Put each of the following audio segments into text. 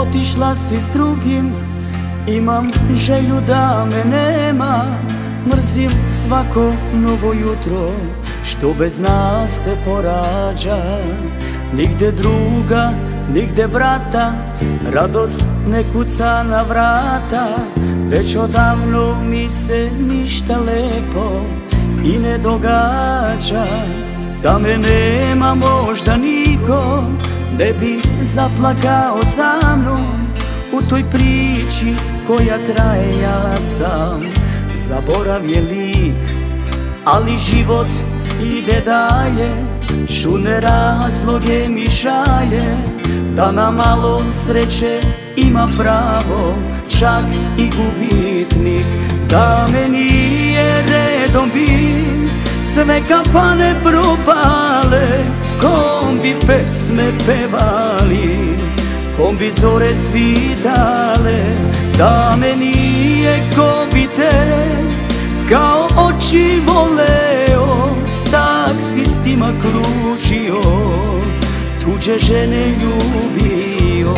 Otišla si s drugim, imam želju da me nema. Mrzim svako novo jutro što bez nas se porađa. Nigde druga, nigde brata, radost ne kuca na vrata. Već odavno mi se ništa lepo i ne događa. Da me nema možda niko, ne bi zaplakao sa mnom. U toj priči koja traje ja sam zaboravljen lik, ali život ide dalje. Čudne razloge mi šalje, da na malo sreće ima pravo čak i gubitnik. Da me nije redom bi sve kafane propale, kom bi pesme pevali, kom bi zore svitale. Da me nije ko bi te kao oči voleo, s taksistima kružio, tuđe žene ljubio.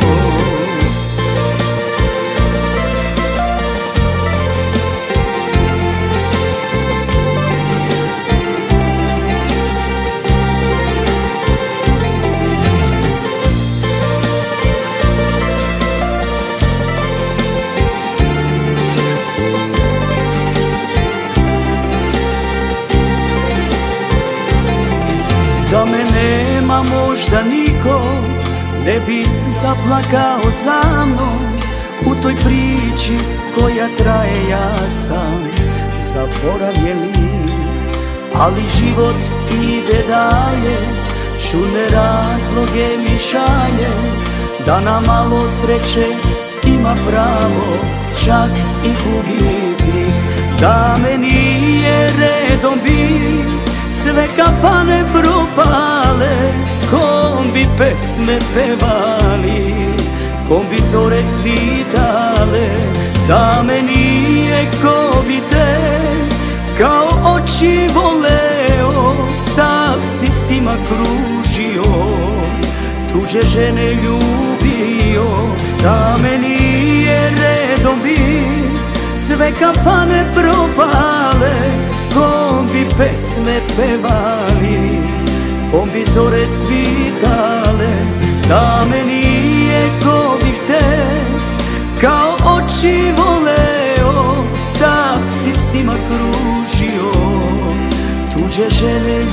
Da me nema možda niko, ne bi zaplakao za mnom. U toj priči koja traje ja sam zaboravljen lik, ali život ide dalje. Čudne razloge mi šalje, da na malo sreće ima pravo čak i gubitnik. Da me nije redom bi sve kafane propale, kom bi pesme pevali, kom bi zore svitale. Da me nije ko bi te kao oči voleo, s taksistima kružio, tuđe žene ljubio. Da me nije redom bi sve kafane propale, kom bi pesme pevali, kom bi zore svitale. Da me nije ko bi te kao oči voleo, s taksistima kružio, tuđe žene